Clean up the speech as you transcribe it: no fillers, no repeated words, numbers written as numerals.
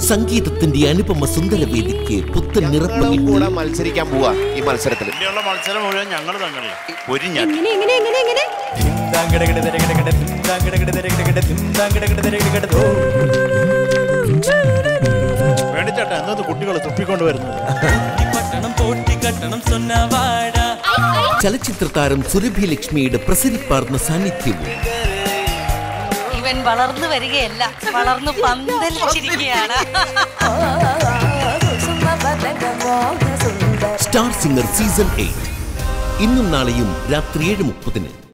സംഗീതത്തിന്റെ അനുപമ സുന്ദര വേദിക്ക് പുത്തൻ നിറപ്പകിട്ട് മത്സരിക്കാൻ പോവാ ഈ മത്സരത്തിൽ. മത്സരം മുഴുവൻ ഞങ്ങൾ തങ്ങളെ വേണ്ടിച്ചേട്ടാ എന്നത് കുട്ടികൾ തുപ്പിക്കൊണ്ട് വരുന്നത്. ചലച്ചിത്ര താരം സുരഭി ലക്ഷ്മിയുടെ പ്രസരിപ്പാർന്ന സാന്നിധ്യവും ഇവൻ വളർന്നു വരികയല്ല, വളർന്നു പന്തലിച്ചിരിക്കുകയാണ്. സ്റ്റാർ സിംഗർ സീസൺ 8 ഇന്നും നാളെയും രാത്രി 7:30.